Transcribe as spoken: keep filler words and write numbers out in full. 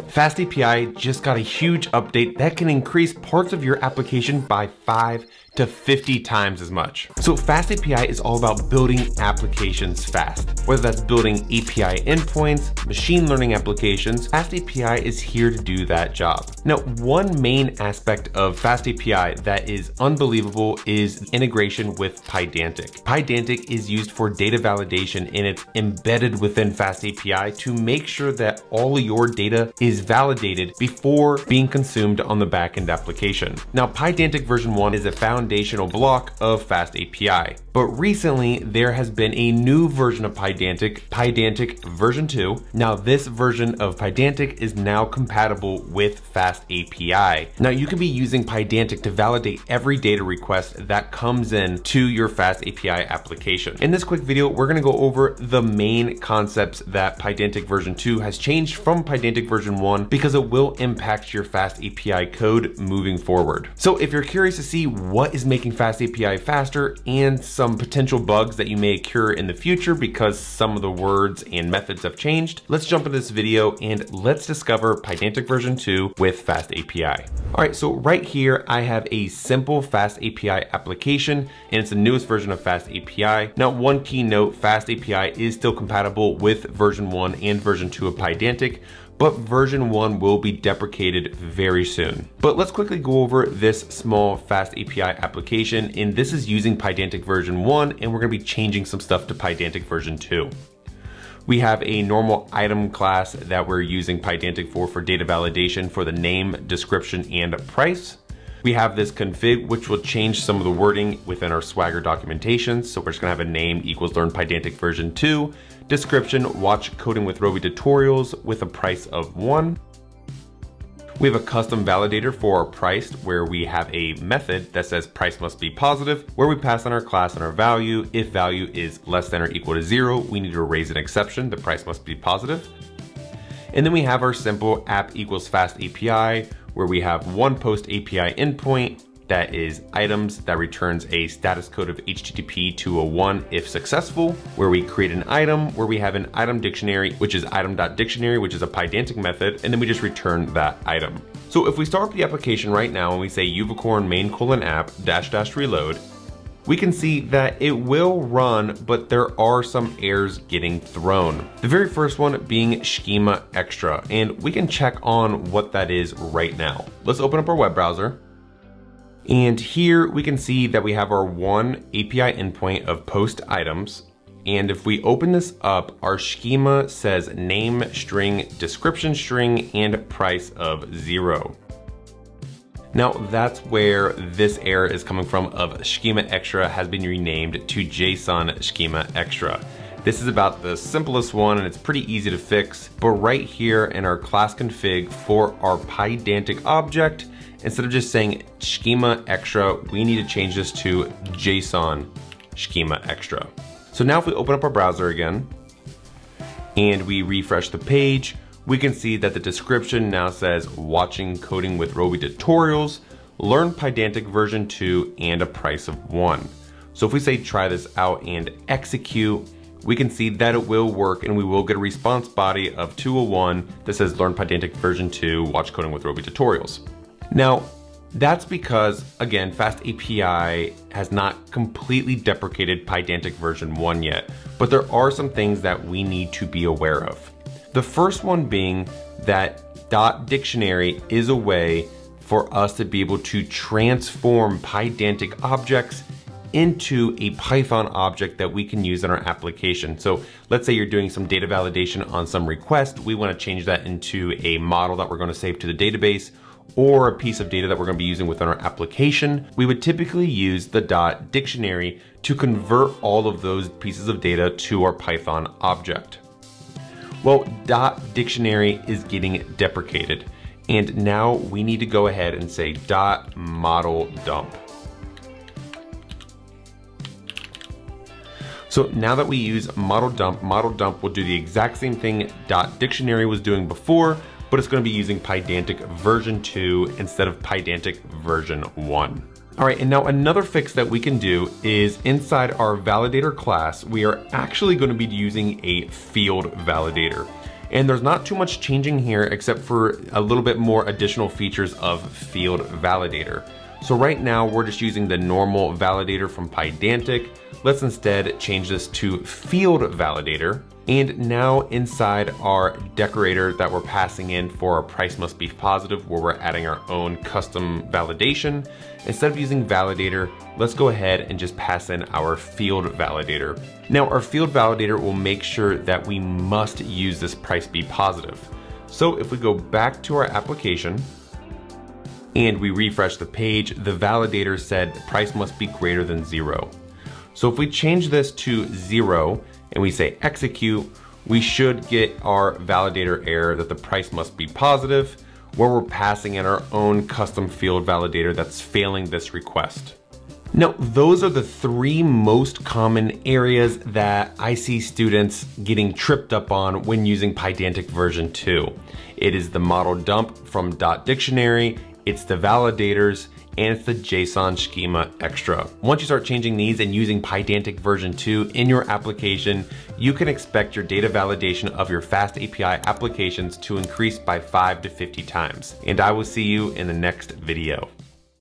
FastAPI just got a huge update that can increase parts of your application by five to fifty times as much. So FastAPI is all about building applications fast. Whether that's building A P I endpoints, machine learning applications, FastAPI is here to do that job. Now, one main aspect of FastAPI that is unbelievable is integration with Pydantic. Pydantic is used for data validation and it's embedded within FastAPI to make sure that all of your data is validated before being consumed on the backend application. Now, Pydantic version one is a foundation foundational block of FastAPI. But recently, there has been a new version of Pydantic, Pydantic version two. Now, this version of Pydantic is now compatible with FastAPI. Now, you can be using Pydantic to validate every data request that comes in to your FastAPI application. In this quick video, we're gonna go over the main concepts that Pydantic version two has changed from Pydantic version one because it will impact your FastAPI code moving forward. So if you're curious to see what is making FastAPI faster and some potential bugs that you may occur in the future because some of the words and methods have changed, let's jump into this video and let's discover Pydantic version two with FastAPI. All right, so right here, I have a simple FastAPI application and it's the newest version of FastAPI. Now, one key note, FastAPI is still compatible with version one and version two of Pydantic, but version one will be deprecated very soon. But let's quickly go over this small FastAPI application, and this is using Pydantic version one, and we're gonna be changing some stuff to Pydantic version two. We have a normal item class that we're using Pydantic for for data validation for the name, description, and price. We have this config, which will change some of the wording within our Swagger documentation. So we're just gonna have a name equals learn Pydantic version two, description, watch coding with Roby tutorials with a price of one. We have a custom validator for our price where we have a method that says price must be positive, where we pass on our class and our value. If value is less than or equal to zero, we need to raise an exception, the price must be positive. And then we have our simple app equals FastAPI, where we have one post A P I endpoint that is items that returns a status code of H T T P two oh one if successful, where we create an item, where we have an item dictionary, which is item.dictionary, which is a Pydantic method, and then we just return that item. So if we start the application right now and we say uvicorn main colon app dash dash reload, we can see that it will run, but there are some errors getting thrown. The very first one being schema extra, and we can check on what that is right now. Let's open up our web browser. And here we can see that we have our one A P I endpoint of post items. And if we open this up, our schema says name string, description string, and price of zero. Now that's where this error is coming from of schema extra has been renamed to JSON schema extra. This is about the simplest one and it's pretty easy to fix, but right here in our class config for our Pydantic object, instead of just saying schema extra, we need to change this to JSON schema extra. So now if we open up our browser again and we refresh the page, we can see that the description now says watching coding with Roby tutorials, learn Pydantic version two, and a price of one. So if we say try this out and execute, we can see that it will work and we will get a response body of two oh one that says learn Pydantic version two, watch coding with Roby tutorials. Now, that's because, again, FastAPI has not completely deprecated Pydantic version one yet, but there are some things that we need to be aware of. The first one being that dot dictionary is a way for us to be able to transform Pydantic objects into a Python object that we can use in our application. So let's say you're doing some data validation on some request. We want to change that into a model that we're going to save to the database or a piece of data that we're going to be using within our application. We would typically use the dot dictionary to convert all of those pieces of data to our Python object. Well, dot dictionary is getting deprecated, and now we need to go ahead and say dot model dump. So now that we use model dump, model dump will do the exact same thing dot dictionary was doing before, but it's going to be using Pydantic version two instead of Pydantic version one. All right, and now another fix that we can do is inside our validator class, we are actually going to be using a field validator. And there's not too much changing here except for a little bit more additional features of field validator. So right now we're just using the normal validator from Pydantic. Let's instead change this to field validator. And now inside our decorator that we're passing in for our price must be positive, where we're adding our own custom validation, instead of using validator, let's go ahead and just pass in our field validator. Now our field validator will make sure that we must use this price be positive. So if we go back to our application and we refresh the page, the validator said the price must be greater than zero. So if we change this to zero and we say execute, we should get our validator error that the price must be positive, where we're passing in our own custom field validator that's failing this request. Now, those are the three most common areas that I see students getting tripped up on when using Pydantic version two. It is the model dump from .dictionary, it's the validators, and it's the JSON schema extra. Once you start changing these and using Pydantic version two in your application, you can expect your data validation of your FastAPI applications to increase by five to fifty times. And I will see you in the next video.